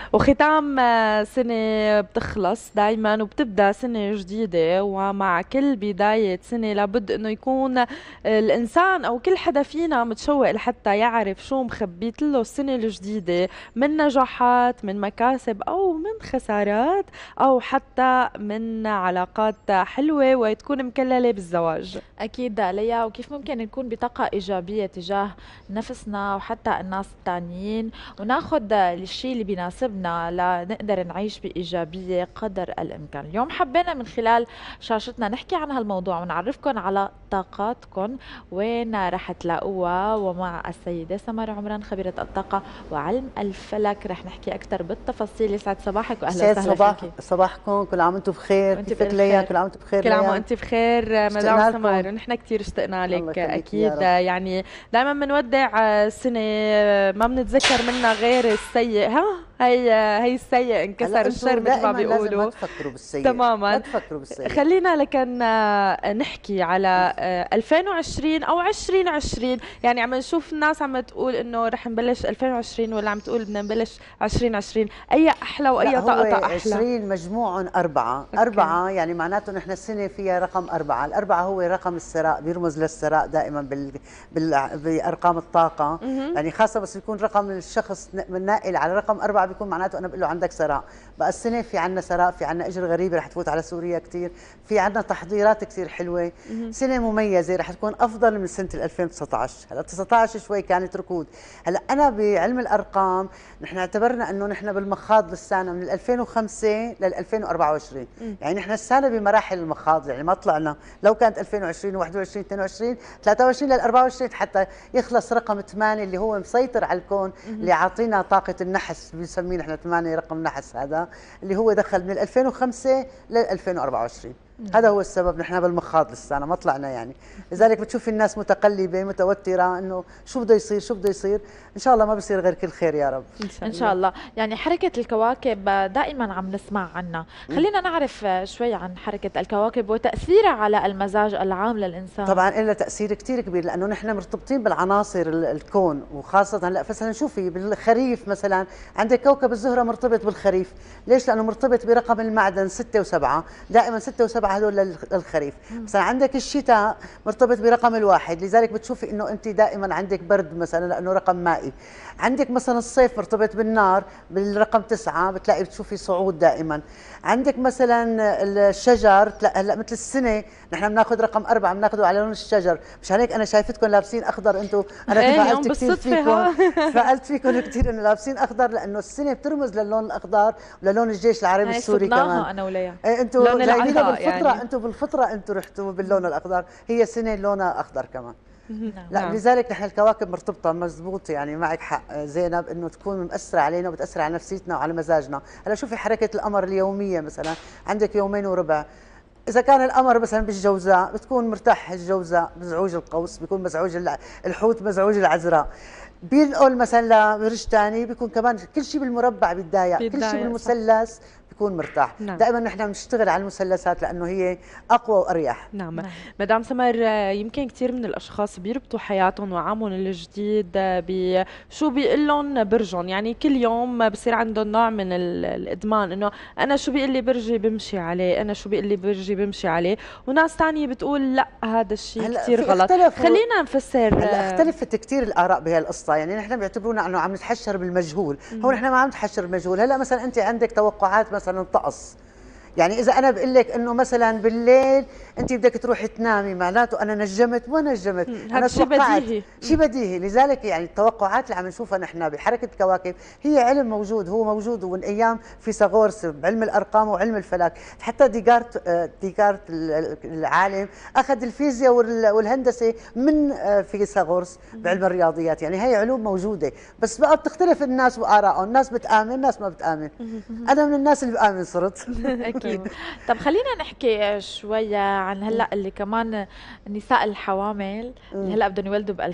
وختام سنة بتخلص دايما وبتبدأ سنة جديدة، ومع كل بداية سنة لابد انه يكون الانسان او كل حدا فينا متشوق لحتى يعرف شو مخبيت له السنة الجديدة من نجاحات، من مكاسب او من خسارات، او حتى من علاقات حلوة وتكون مكللة بالزواج. أكيد ليا، وكيف ممكن نكون بطاقة إيجابية تجاه نفسنا وحتى الناس التانيين، وناخد الشيء اللي بيناسبنا لنقدر نعيش بإيجابية قدر الإمكان. اليوم حبينا من خلال شاشتنا نحكي عن هالموضوع ونعرفكم على طاقاتكم وين رح تلاقوها، ومع السيدة سمر عمران خبيرة الطاقة وعلم الفلك رح نحكي أكثر بالتفاصيل. يسعد صباحك وأهلا سعد وسهلا فيكي. صباحكم، كل عام وانتم بخير. وانت كيفك ليا؟ بالخير. كل عام وانتم بخير كل عام ليا. وانت بخير اشتقنا مدام لكم. سمر، ونحن كثير اشتقنا الله لك يخليك يا اكيد. رب. يعني دائما بنودع السنه ما بنتذكر منها غير السيء. ها هي السيء انكسر هلا الشر انتم مثل ما دائما لازم ما بيقولوا. تفكروا بالسيء، ما تماما. تفكروا بالسيء. خلينا لكن نحكي على 2020 او 2020. يعني عم نشوف الناس عم تقول انه رح نبلش 2020 ولا عم تقول بدنا نبلش 2020. اي احلى واي لا، هو طقطقه احلى؟ 20 مجموع أربعة. أوكي. أربعة يعني معناته نحن السنة فيها رقم أربعة. الأربعة هو رقم الثراء، بيرمز للثراء دائما بأرقام الطاقة. يعني خاصة بس يكون رقم الشخص ناقل على رقم أربعة بيكون معناته أنا بقول له عندك ثراء. بقى السنة في عنا ثراء، في عنا أجر غريبة رح تفوت على سوريا كثير، في عنا تحضيرات كثير حلوة. سنة مميزة رح تكون أفضل من سنة 2019. هلا 19 شوي كانت ركود. هلا أنا بعلم الأرقام نحن اعتبرنا إنه نحن بالمخاض لسانا من 2005 لل 2024. يعني نحن السنة بمراحل المخاض، يعني ما طلعنا. لو كانت 2020 21 22 23 لل 24 حتى يخلص رقم 8 اللي هو مسيطر على الكون، اللي عاطينا طاقة النحس، بنسميه نحن 8 رقم نحس، هذا اللي هو دخل من 2005 لل 2024. هذا هو السبب نحن بالمخاض لسانا ما طلعنا. يعني لذلك بتشوفي الناس متقلبه متوتره انه شو بده يصير شو بده يصير. ان شاء الله ما بصير غير كل خير يا رب. إن شاء الله. يعني حركة الكواكب دائما عم نسمع عنها، خلينا نعرف شوي عن حركة الكواكب وتأثيرها على المزاج العام للإنسان. طبعا لها تاثير كثير كبير، لانه نحن مرتبطين بالعناصر الكون، وخاصه هلا مثلا شوفي بالخريف مثلا عندك كوكب الزهره مرتبط بالخريف. ليش؟ لانه مرتبط برقم المعدن 6 و7، دائما 6 و7 هذول للخريف. مثلا عندك الشتاء مرتبط برقم الواحد، لذلك بتشوفي انه انت دائما عندك برد مثلا لانه رقم مائي. عندك مثلا الصيف مرتبط بالنار بالرقم 9، بتلاقي بتشوفي صعود دائما. عندك مثلا الشجر، هلا مثل السنه نحن بناخذ رقم 4 بناخذه على لون الشجر. مشان هيك انا شايفتكم لابسين اخضر انتم، انا تفائلت كثير فيكم. تفائلت فيكم كثير انه لابسين اخضر، لانه السنه بترمز للون الاخضر وللون الجيش العربي السوري كمان. انا وليا انتم جايين بالفطره يعني. انتم بالفطره انتم رحتوا باللون الاخضر، هي سنه لونها اخضر كمان. لا نعم. لذلك نحن الكواكب مرتبطه مزبوط. يعني معك حق زينب انه تكون مأثره علينا وبتأثر على نفسيتنا وعلى مزاجنا. هلا شوفي حركه القمر اليوميه مثلا عندك يومين وربع. إذا كان القمر مثلا بالجوزاء بتكون مرتاح الجوزاء، مزعوج القوس بيكون مزعوج الحوت، مزعوج العذراء. بينقل مثلا لبرج ثاني بيكون كمان كل شيء بالمربع بيتضايق، كل شيء بالمثلث بيكون مرتاح. نعم. دائما نحن بنشتغل على المثلثات لانه هي اقوى واريح. نعم. مدام سمر، يمكن كثير من الاشخاص بيربطوا حياتهم وعامهم الجديد بشو بيقول لهم برجهم. يعني كل يوم بصير عندهم نوع من الادمان، انه انا شو بيقول لي برجي بمشي عليه، انا شو بيقول لي برجي بمشي عليه. وناس ثانيه بتقول لا هذا الشيء كثير غلط. خلينا نفسر. هلا اختلفت كثير الاراء بهالقصه. يعني نحن بيعتبرونا انه عم نتحشر بالمجهول. هو نحن ما عم نتحشر بالمجهول. هلا مثلا انت عندك توقعات مثلا طقس. يعني اذا انا بقول لك انه مثلا بالليل انت بدك تروحي تنامي، معناته انا نجمت وما نجمت، انا شيء توقعت بديهي. شيء بديهي. لذلك يعني التوقعات اللي عم نشوفها نحن بحركه الكواكب هي علم موجود، هو موجود ومن ايام فيثاغورس بعلم الارقام وعلم الفلك. حتى ديكارت العالم اخذ الفيزياء والهندسه من فيثاغورس بعلم الرياضيات. يعني هي علوم موجوده، بس بقى بتختلف الناس وارائهم، الناس بتامن الناس ما بتامن. انا من الناس اللي بامن صرت. اكيد. اكيد. طب خلينا نحكي شويه عن هلا اللي كمان النساء الحوامل اللي هلا بدهم يولدوا ب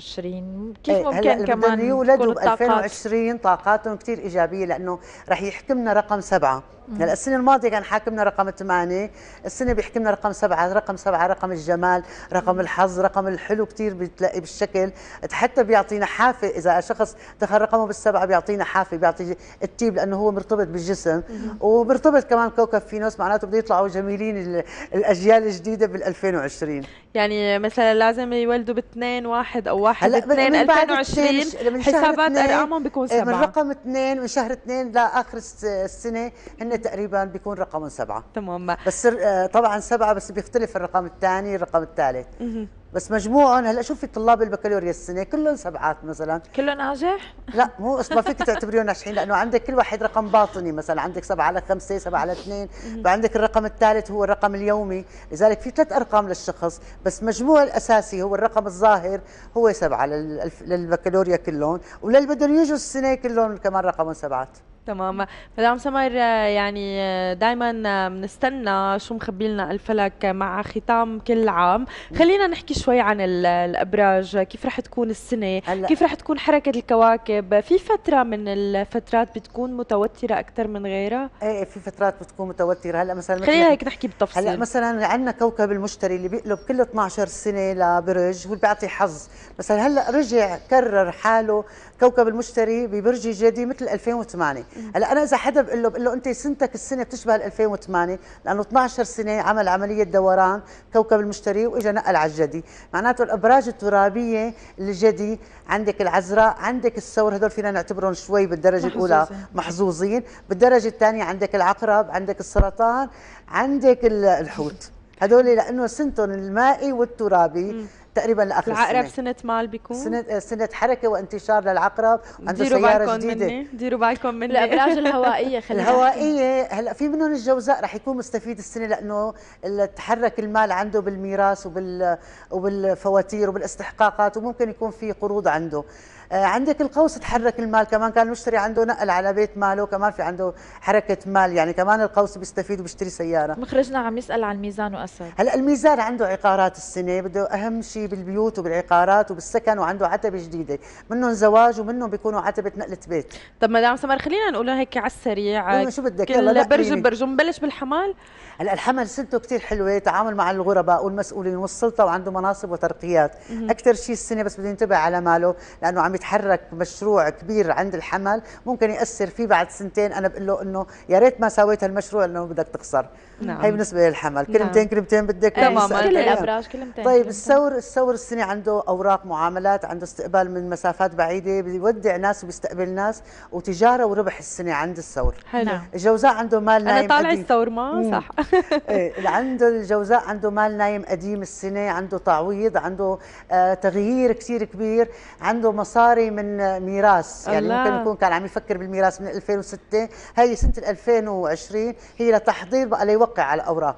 2020، كيف ممكن كمان بدهم يولدوا ب الطاقات 2020 طاقاتهم كثير ايجابيه، لانه رح يحكمنا رقم 7. هلا السنه الماضيه كان حاكمنا رقم 8، السنه بيحكمنا رقم 7. رقم 7 رقم الجمال، رقم الحظ، رقم الحلو كثير بتلاقي بالشكل، حتى بيعطينا حافه. اذا شخص دخل رقمه بالسبعه بيعطينا حافه، بيعطي التيب لانه هو مرتبط بالجسم، ومرتبط كمان كوكب فينوس، معناته بده يطلعوا جميلين الاجيال الجديده بال 2020. يعني مثلا لازم يولدوا ب2 1 او 1 هلا 2 من بعد 2020 من شهر حسابات 2 ارقامهم بيكون 7 من رقم 2 من شهر 2 لاخر السنه هن تقريبا بيكون رقمهم 7. تمام. بس طبعا 7 بس بيختلف الرقم الثاني الرقم الثالث. بس مجموعهم هلا شوفي طلاب البكالوريا السنه كلهم 7 مثلا. كله ناجح؟ لا مو ما فيك تعتبريهم ناجحين، لانه عندك كل واحد رقم باطني، مثلا عندك 7 على 5 7 على 2، وعندك الرقم الثالث هو الرقم اليومي، لذلك في 3 ارقام للشخص، بس مجموع الاساسي هو الرقم الظاهر هو 7 للبكالوريا كلهم، وللي بدهم يجوا السنه كلهم كمان رقمهم 7. تمام. مدام سمر، يعني دائما بنستنى شو مخبي لنا الفلك مع ختام كل عام. خلينا نحكي شوي عن الابراج، كيف رح تكون السنه، كيف رح تكون حركه الكواكب. في فتره من الفترات بتكون متوتره اكثر من غيرها؟ ايه في فترات بتكون متوتره. هلا مثلا خلينا هيك نحكي بالتفصيل. هلا مثلا عندنا كوكب المشتري اللي بيقلب كل 12 سنه لبرج، هو اللي بيعطي حظ. مثلا هلا رجع كرر حاله كوكب المشتري ببرج جدي مثل 2008. هلا انا اذا حدا بقول له انت سنتك السنه بتشبه 2008، لانه 12 سنه عمل عمليه دوران كوكب المشتري واجى نقل على الجدي. معناته الابراج الترابيه الجدي، عندك العذراء، عندك الثور، هدول فينا نعتبرهم شوي بالدرجه الاولى محظوظين. بالدرجه الثانيه عندك العقرب، عندك السرطان، عندك الحوت. هدول لانه سنتهم المائي والترابي تقريبا لاخر السنه. العقرب سنه مال بيكون سنه حركه وانتشار للعقرب، وعنده سياره جديده. ديروا بالكم مني. الابراج الهوائيه الهوائيه هلا في منهم الجوزاء رح يكون مستفيد السنه، لانه تحرك المال عنده بالميراث وبالفواتير وبالاستحقاقات، وممكن يكون في قروض عنده. عندك القوس تحرك المال، كمان كان المشتري عنده نقل على بيت ماله، كمان في عنده حركه مال، يعني كمان القوس بيستفيد وبيشتري سياره. مخرجنا عم يسال عن الميزان واسد. هلا الميزان عنده عقارات السنه، بده اهم شيء بالبيوت وبالعقارات وبالسكن، وعنده عتبه جديده، منهم زواج ومنهم بيكونوا عتبه نقله بيت. طب مدام سمر خلينا نقول هيك على السريع، شو بدك كل برج برج. نبلش بالحمل. هلا الحمل سنته كثير حلوه، تعامل مع الغرباء والمسؤولين والسلطه، وعنده مناصب وترقيات. اكثر شيء السنه بس بده ينتبه على ماله، لانه عم يتحرك مشروع كبير عند الحمل ممكن ياثر فيه بعد سنتين. انا بقول له انه يا ريت ما سويت هالمشروع لانه بدك تخسر. نعم. هي بالنسبه للحمل. كلمتين بدك. تماما. كل الابراج كلمتين. طيب الثور السنه عنده اوراق معاملات، عنده استقبال من مسافات بعيده، بيودع ناس وبيستقبل ناس، وتجاره وربح السنه عند الثور. حلو. الجوزاء عنده مال نايم. انا طالع الثور ما صح. ايه عنده الجوزاء عنده مال نايم قديم السنه، عنده تعويض، عنده تغيير كثير كبير، عنده مصاري من ميراث، يعني ممكن يكون كان عم يفكر بالميراث من 2006، هي سنه 2020 هي لتحضير بقى ليوقع على الاوراق.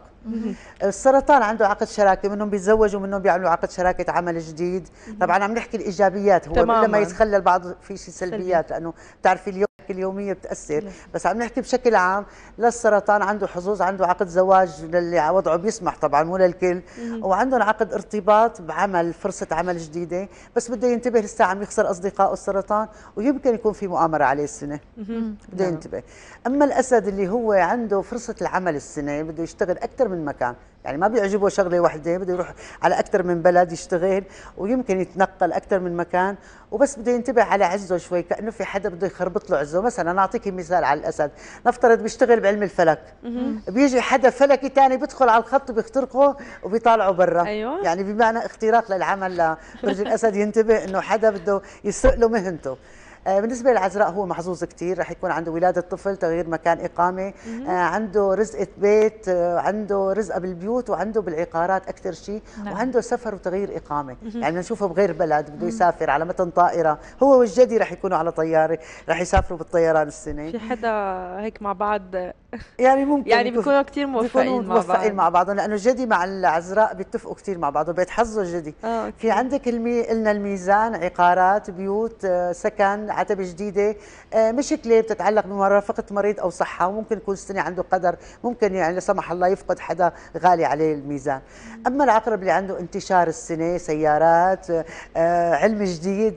السرطان عنده عقد شراكه، منهم بيتزوجوا ومنهم بيعملوا عقد شراكه عمل جديد. طبعا عم نحكي الايجابيات، هو لما يتخلى البعض في شيء سلبيات، لانه بتعرفي اليوميه بتاثر، بس عم نحكي بشكل عام. للسرطان عنده حظوظ، عنده عقد زواج للي وضعه بيسمح طبعا مو للكل، وعندهم عقد ارتباط بعمل، فرصه عمل جديده، بس بده ينتبه لسه عم يخسر اصدقائه السرطان، ويمكن يكون في مؤامره عليه السنه. بده ينتبه. اما الاسد اللي هو عنده فرصه العمل السنه، بده يشتغل اكثر من مكان، يعني ما بيعجبه شغله واحده، بده يروح على اكثر من بلد يشتغل، ويمكن يتنقل اكثر من مكان، وبس بده ينتبه على عزه شوي، كانه في حدا بده يخربط له عزه. مثلا نعطيك مثال على الاسد، نفترض بيشتغل بعلم الفلك، بيجي حدا فلكي ثاني بيدخل على الخط وبيخترقه وبيطالعه برا. أيوة. يعني بمعنى اختراق للعمل لبرج الاسد، ينتبه انه حدا بده يسرق له مهنته. بالنسبه للعذراء هو محظوظ كثير، رح يكون عنده ولاده طفل، تغيير مكان اقامه، عنده رزقه بيت، عنده رزقه بالبيوت، وعنده بالعقارات اكثر شيء، وعنده سفر وتغيير اقامه، يعني بنشوفه بغير بلد، بده يسافر على متن طائره، هو والجدي رح يكونوا على طياره، رح يسافروا بالطيران السنه. في حدا هيك مع بعض يعني ممكن يعني بيكونوا كثير موفقين مع بعضهم، لانه الجدي مع العذراء بيتفقوا كثير مع بعضهم، بيتحظوا الجدي. في عندك قلنا الميزان، عقارات، بيوت، سكن، عتبه جديده، مشكله بتتعلق بمرافقه مريض او صحه، وممكن يكون السنه عنده قدر، ممكن يعني لا سمح الله يفقد حدا غالي عليه الميزان. اما العقرب اللي عنده انتشار السنه، سيارات، علم جديد،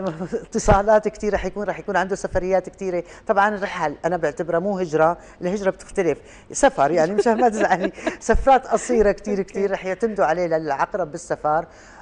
اتصالات كثير، رح يكون عنده سفريات كثيره. طبعا الرحل انا بعتبرها مو هجره، الهجره بتختلف، سفر يعني مشان ما تزعلي، سفرات قصيره كثير رح يعتمدوا عليه للعقرب بالسفر.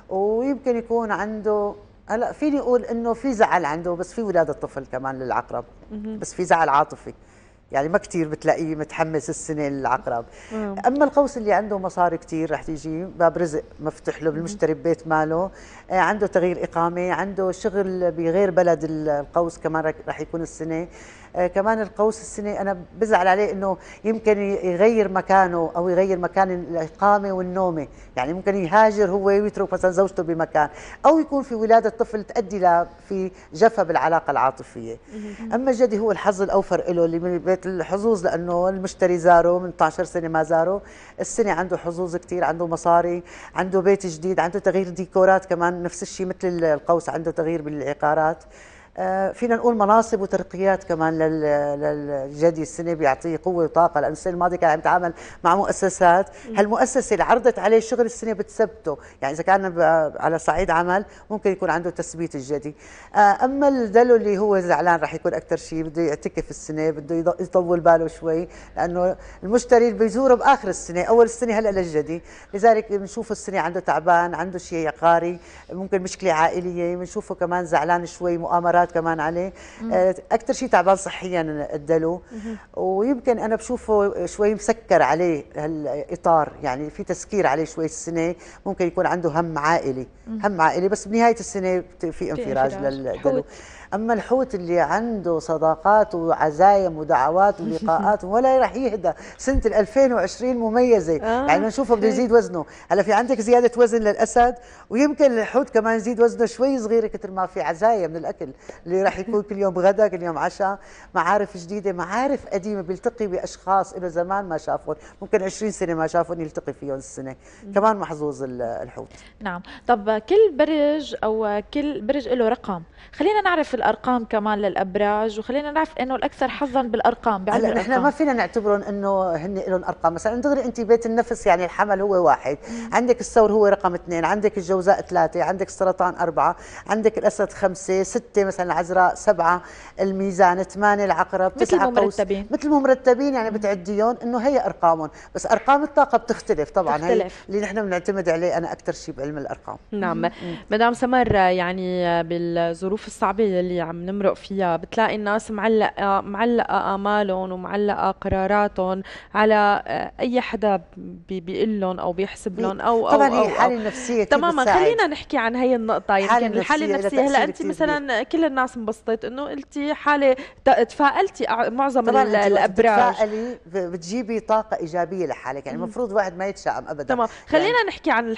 ويمكن يكون عنده، هلا فيني اقول انه في زعل عنده، بس في ولاده طفل كمان للعقرب، بس في زعل عاطفي، يعني ما كثير بتلاقيه متحمس السنه للعقرب. اما القوس اللي عنده مصاري كثير، رح تيجي باب رزق مفتوح له بالمشتري ببيت ماله، عنده تغيير اقامه، عنده شغل بغير بلد، القوس كمان رح يكون السنه. كمان القوس السنه انا بزعل عليه انه يمكن يغير مكانه او يغير مكان الاقامه والنومه، يعني ممكن يهاجر هو ويترك مثلا زوجته بمكان، او يكون في ولاده طفل تؤدي في جفا بالعلاقه العاطفيه. اما الجدي هو الحظ الاوفر له، اللي من بيت الحظوظ، لانه المشتري زاره من 12 سنه ما زاره، السنه عنده حظوظ كثير، عنده مصاري، عنده بيت جديد، عنده تغيير ديكورات كمان، نفس الشيء مثل القوس عنده تغيير بالعقارات. فينا نقول مناصب وترقيات كمان للجدي، السنه بيعطيه قوه وطاقه، لانه السنه الماضيه كان عم يتعامل مع مؤسسات، هالمؤسسه اللي عرضت عليه شغل السنه بتثبته، يعني اذا كان على صعيد عمل ممكن يكون عنده تثبيت الجدي. اما الدلو اللي هو زعلان رح يكون اكثر شيء بده يعتكف السنه، بده يطول باله شوي، لانه المشتري اللي بيزوره باخر السنه، اول السنه هلا للجدي، لذلك بنشوف السنه عنده تعبان، عنده شيء عقاري، ممكن مشكله عائليه، بنشوفه كمان زعلان شوي، مؤامرات كمان عليه. اكثر شيء تعبان صحيا الدلو، ويمكن انا بشوفه شوي مسكر عليه هالاطار، يعني في تسكير عليه شوي السنه، ممكن يكون عنده هم عائلي، بس بنهايه السنه في انفراج للدلو. اما الحوت اللي عنده صداقات وعزايم ودعوات ولقاءات ولا راح يهدى، سنه 2020 مميزه، يعني بنشوفه بده يزيد وزنه. هلا في عندك زياده وزن للاسد، ويمكن الحوت كمان يزيد وزنه شوي صغيره كثر ما في عزايم من الاكل اللي راح يكون كل يوم غدا، كل يوم عشاء، معارف جديده، معارف قديمه، بيلتقي باشخاص له زمان ما شافهم، ممكن 20 سنه ما شافهم يلتقي فيهم السنه، كمان محظوظ الحوت. نعم. طب كل برج او كل برج له رقم، خلينا نعرف الارقام كمان للابراج، وخلينا نعرف انه الاكثر حظا بالارقام بعلم هلا نحن ما فينا نعتبرهم انه هن لهم ارقام، مثلا دغري انت بيت النفس يعني الحمل هو 1، عندك الثور هو رقم 2، عندك الجوزاء 3، عندك السرطان 4، عندك الاسد 5، 6 مثلا العذراء 7، الميزان 8، العقرب 9، مثل مرتبين، مثل مرتبين، يعني بتعديهم انه هي ارقامهم، بس ارقام الطاقه بتختلف طبعا، هي اللي نحن بنعتمد عليه انا اكثر شيء بعلم الارقام. نعم. مدام سمر، يعني بالظروف الصعبه اللي عم نمرق فيها بتلاقي الناس معلقه امالهم ومعلقه قراراتهم على اي حدا بيقول لهم او بيحسب لهم او طبعا هي الحاله النفسيه تماما. خلينا نحكي عن هي النقطه، يمكن الحاله النفسيه. هلا انت مثلا كل الناس انبسطت انه قلتي حاله تفائلتي، معظم الابراج تفائلي بتجيبي طاقه ايجابيه لحالك، يعني المفروض واحد ما يتشائم ابدا. تمام. خلينا يعني نحكي عن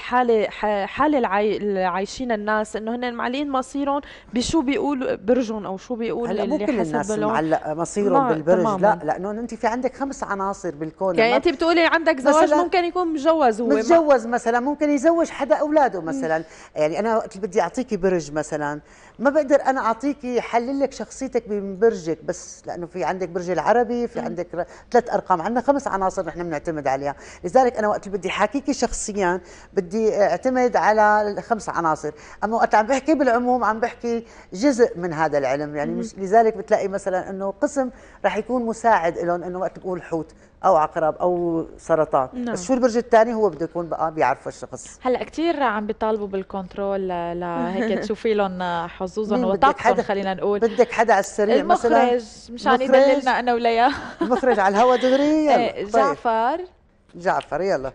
حاله اللي عايشين الناس، انه هن معلقين مصيرهم بشو بيقول برجهم او شو بيقول اللي حسب كل الناس معلق مصيرهم بالبرج، لا، لانه انت في عندك 5 عناصر بالكون. يعني انت بتقولي عندك زواج ممكن يكون متجوز، هو متجوز مثلا، ممكن يزوج حدا اولاده مثلا. يعني انا وقت بدي اعطيكي برج مثلا، ما بقدر انا اعطيكي حلل لك شخصيتك من برجك بس، لانه في عندك برج العربي، في عندك 3 ارقام، عندنا 5 عناصر نحن بنعتمد عليها. لذلك انا وقت بدي احاكيكي شخصيا بدي اعتمد على ال5 عناصر، اما وقت عم بحكي بالعموم عم بحكي جزء من هذا العلم، يعني مش لذلك بتلاقي مثلا انه قسم رح يكون مساعد لهم، انه وقت بقول حوت او عقرب او سرطان، نعم. بس شو البرج الثاني هو بده يكون بقى بيعرفه الشخص. هلا كثير عم بيطالبوا بالكنترول لهيك تشوفي لهم حظوظهم وطاقتهم، خلينا نقول. بدك حدا على السريع مثلا؟ المخرج مشان يدللنا انا وياه. المخرج على الهوا دغري، يلا. جعفر يلا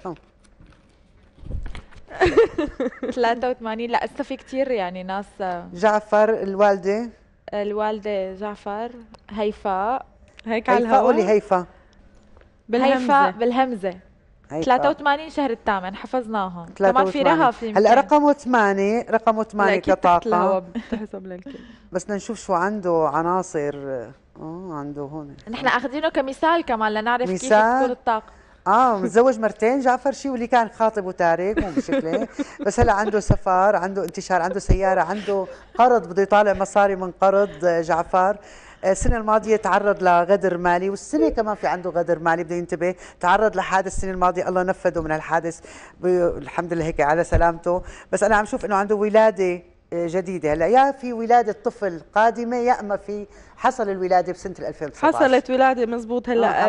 83. لا اسا في كثير يعني ناس. جعفر. الوالده جعفر. هيفاء. هيك على الهوا. قولي هيفاء بالهمزه. 83 شهر الثامن، حفظناها كمان. في رهف هلا رقمه 8 كطاقه بتحسب للكل. بس بدنا نشوف شو عنده عناصر عنده هون نحن اخذينه كمثال كمان لنعرف كيف مثال؟ تكون الطاقه. متزوج مرتين جعفر شي، واللي كان خاطب وتارك مو مشكله. بس هلا عنده سفر، عنده انتشار، عنده سياره، عنده قرض بده يطالع مصاري من قرض جعفر. السنه الماضيه تعرض لغدر مالي، والسنه كمان في عنده غدر مالي بده ينتبه. تعرض لحادث السنه الماضيه، الله نفذه من الحادث الحمد لله هيك على سلامته. بس انا عم شوف انه عنده ولاده جديده هلا، يا في ولاده طفل قادمه يا اما في حصل الولاده بسنه 2019. حصلت ولاده مزبوط هلا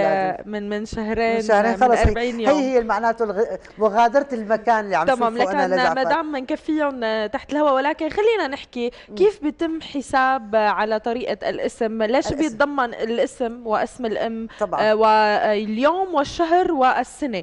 من شهرين خلص. 40 يوم. هي معناته مغادره المكان اللي عم شوفه تمام. انا لكن مدام منكفيهم تحت الهواء، ولكن خلينا نحكي كيف بيتم حساب على طريقه الاسم، ليش بيتضمن الاسم واسم الام طبعا واليوم والشهر والسنه.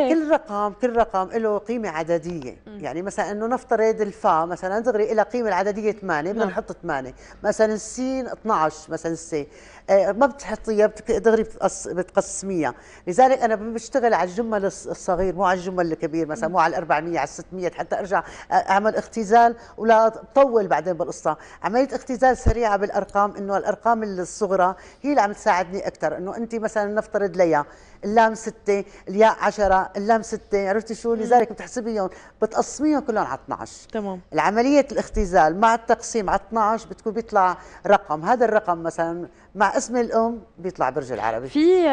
كل رقم له قيمه عدديه. يعني مثلا انه نفترض الفا مثلا دغري لها قيمه العدديه 8، بدنا نحط 8. مثلا السين 12، مثلا السي ما بتحطيها دغري بتقسميها. لذلك انا بشتغل على الجمل الصغير مو على الجمل الكبير، مثلا مو على 400 على 600 حتى ارجع اعمل اختزال ولا اطول بعدين بالقصه. عمليه اختزال سريعه بالارقام، انه الارقام الصغرى هي اللي عم تساعدني اكثر. انه انت مثلا نفترض ليا اللام 6، الياء 10، اللام 6، عرفتي شو؟ لذلك بتحسبيهم بتقسميهم كلهم على 12. تمام. العمليه الاختزال مع التقسيم على 12 بتكون بيطلع رقم. هذا الرقم مثلا مع اسم الام بيطلع برج العربي.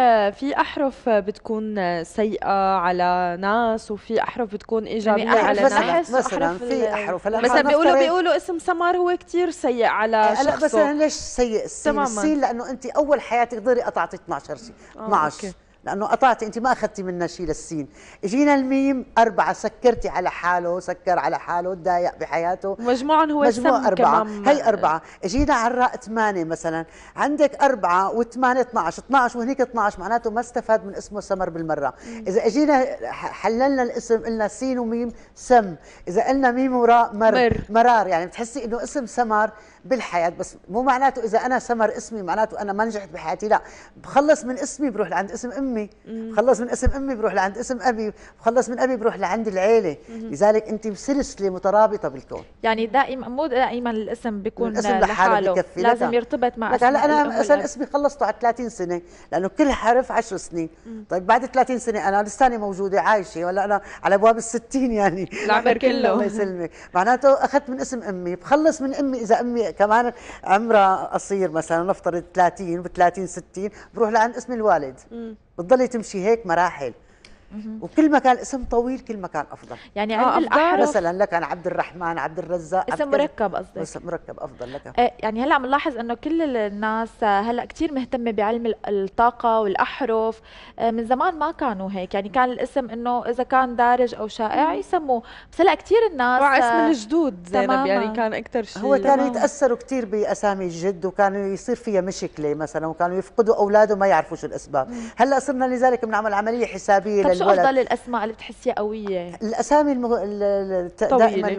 في احرف بتكون سيئه على ناس، وفي احرف بتكون ايجابيه يعني على ناس. مثلا في احرف مثلا بيقولوا اسم سمر هو كثير سيء على شخصه. مثلا ليش سيء السين؟ السين لانه انت اول حياتك ضري قطعتي 12 شيء 12 لانه قطعتي انت ما اخذتي منها شيء للسين. اجينا الميم 4، سكرتي على حاله، سكر على حاله، تضايق بحياته، مجموعا هو مجموع 4. هي 4. اجينا على الراء 8 مثلا، عندك 4 و8 12 وهنيك 12، معناته ما استفاد من اسمه سمر بالمره. اذا اجينا حللنا الاسم قلنا سين وميم سم، اذا قلنا ميم وراء مرار، يعني بتحسي انه اسم سمر بالحياه. بس مو معناته اذا انا سمر اسمي معناته انا ما نجحت بحياتي، لا. بخلص من اسمي بروح لعند اسم امي، بخلص من اسم امي بروح لعند اسم ابي، بخلص من ابي بروح لعند العيله. لذلك انت بسلسله مترابطه بالكون. يعني دائما مو دائما الاسم بيكون الاسم لحاله بكفي، لازم يرتبط مع اسم. هلا انا مثلا اسمي خلصته على 30 سنه لانه كل حرف 10 سنين. طيب بعد 30 سنه انا لساني موجوده عايشه، ولا انا على ابواب ال60 يعني العمر كله. الله يسلمك. معناته اخذت من اسم امي، بخلص من امي اذا امي كمان عمرها قصير مثلا نفترض 30 ب30 60 بروح لعند اسم الوالد. بتضلي تمشي هيك مراحل. وكل ما كان الاسم طويل كل ما كان افضل. يعني عند الاحرف مثلا لك انا عبد الرحمن، عبد الرزاق، اسم مركب قصدك؟ اسم مركب افضل لك. يعني هلا عم نلاحظ انه كل الناس هلا كثير مهتمه بعلم الطاقه والاحرف. من زمان ما كانوا هيك، يعني كان الاسم انه اذا كان دارج او شائع يسموه، بس هلا كثير الناس اسم الجدود زينب يعني كان اكثر شيء. هو كانوا يتاثروا كثير باسامي الجد، وكانوا يصير فيها مشكله مثلا، وكانوا يفقدوا اولاده ما يعرفوا شو الاسباب. هلا صرنا لذلك بنعمل عمليه حسابيه للولد. شو افضل الاسماء اللي بتحسيها قويه؟ الاسامي دائما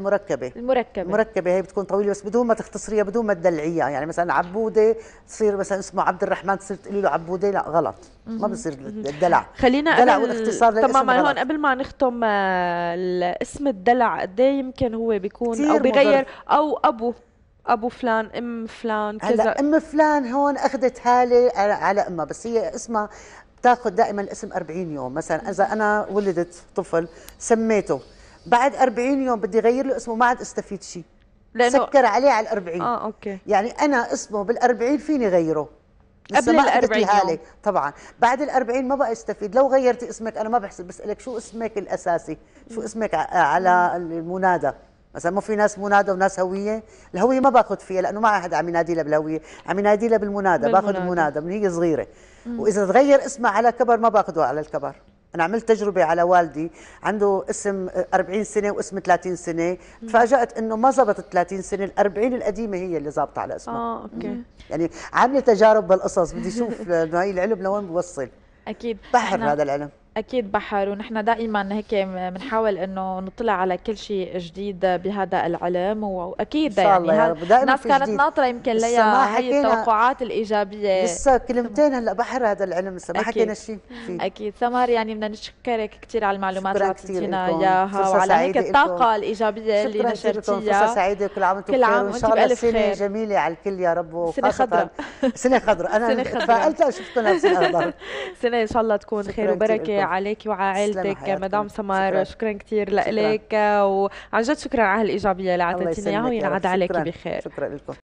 المركبه هي بتكون طويله بس بدون ما تختصريها، بدون ما تدلعيها. يعني مثلا عبوده تصير مثلا اسمه عبد الرحمن تصير تقولي له عبوده، لا غلط، ما بصير الدلع. خلينا الدلع والاختصار للاسم تماما. هون قبل ما نختم الاسم الدلع قد ايه يمكن هو بيكون او بغير او ابو فلان ام فلان كذا؟ هلا ام فلان هون اخذت هاله على امها، بس هي اسمها بتاخذ دائما الاسم 40 يوم. مثلا اذا انا ولدت طفل سميته بعد 40 يوم بدي اغير له اسمه ما عاد استفيد شيء، سكر عليه على 40. اوكي. يعني انا اسمه بال40 فيني غيره قبل ال40 يوم طبعا. بعد ال40 ما بقى استفيد. لو غيرتي اسمك انا ما بحسب، بسالك شو اسمك الاساسي، شو اسمك على المنادى. مثلا مو في ناس منادى وناس هويه، الهويه ما باخذ فيها لانه ما حدا عم ينادي لها بالهويه، عم ينادي لها بالمنادى. باخذ المنادى من هي صغيره. واذا تغير اسمها على كبر ما باخذه على الكبر. انا عملت تجربه على والدي عنده اسم 40 سنه واسم 30 سنه، تفاجات انه ما زبطت 30 سنه، ال40 القديمه هي اللي ظابطه على اسمها. اوكي. يعني عامله تجارب بالقصص، بدي اشوف هي العلم لوين بوصل. اكيد بحر هذا العلم. أكيد بحر، ونحن دائما هيك بنحاول إنه نطلع على كل شيء جديد بهذا العلم، وأكيد ان شاء الله يا رب دائما الناس في كانت جديد. ناطرة يمكن لسه ما ليا هي حكينا، التوقعات الإيجابية. لسه كلمتين هلا بحر هذا العلم، لسه ما حكينا شيء فيه. أكيد سمر، يعني بدنا نشكرك كثير على المعلومات اللي اعطيتينا إياها، وعلى هيك الطاقة الإيجابية اللي نشرتيها. فرصة سعيدة، كل عام وانتم كل عام بخير، وإن شاء الله بألف سنة خير. جميلة على الكل يا رب. سنة خضراء. سنة خضراء. أنا سنة خضراء. تفائلت أشوفكم سنة خضراء. سنة إن شاء الله تكون خير وبركة عليك وعلى عائلتك مدام سمر. شكرا كثير لك، وعن جد شكرا على هالإيجابية اللي أعطيتينا إياها، وينعاد عليك بخير. شكرا لكم.